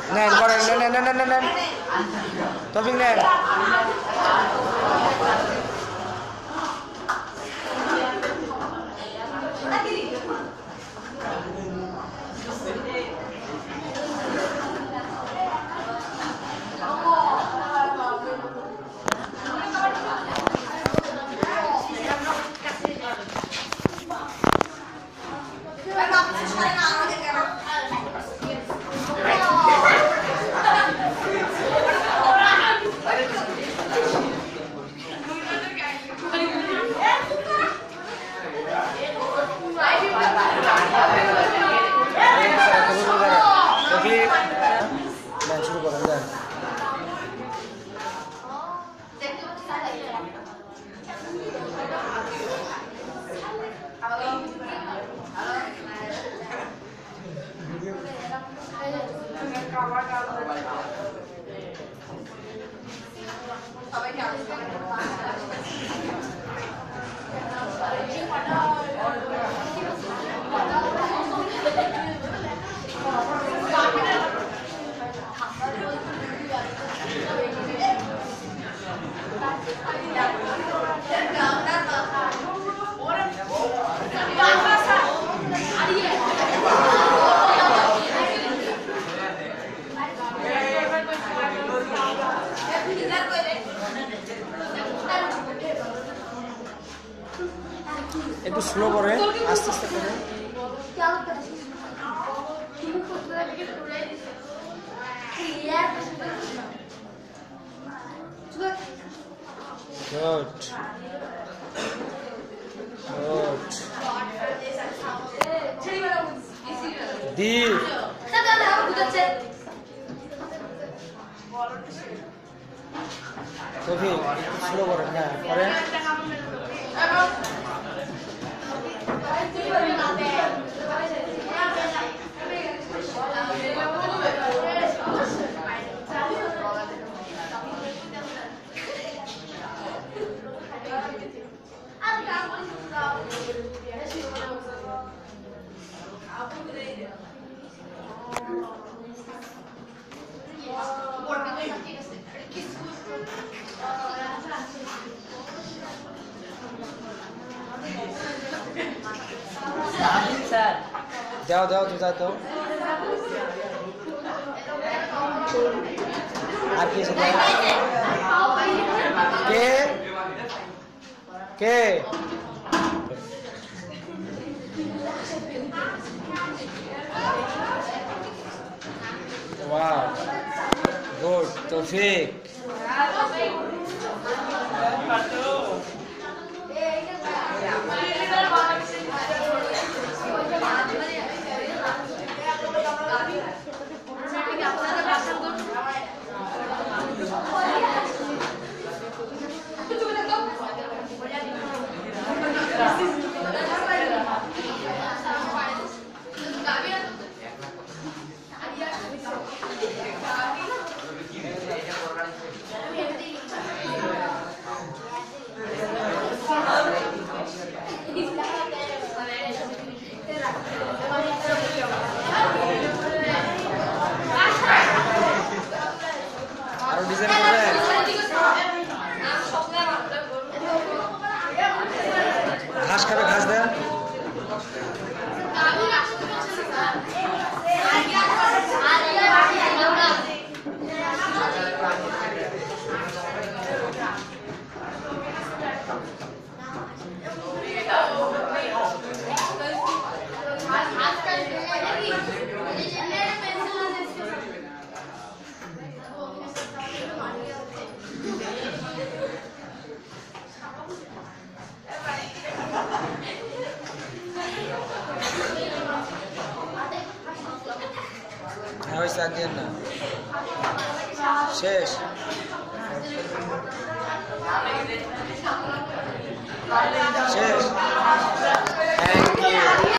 নেন করেন, নেন নেন নেন নেন, তৌফিক নেন। শুরু করেন দেন। একটু স্লো করে, আস্তে আস্তে করে। Good good. দীপ তৌফিক স্লো করেন, হ্যাঁ করেন। দাও দাও তো দাও। আর কি আছে? কে কে ওয়াও গুড তৌফিক। আরো ডিজাইন করবেন? ঘাস খাবে, ঘাস দেন। হয়েছে আর দিন না, শেষ। শেষ। Thank you.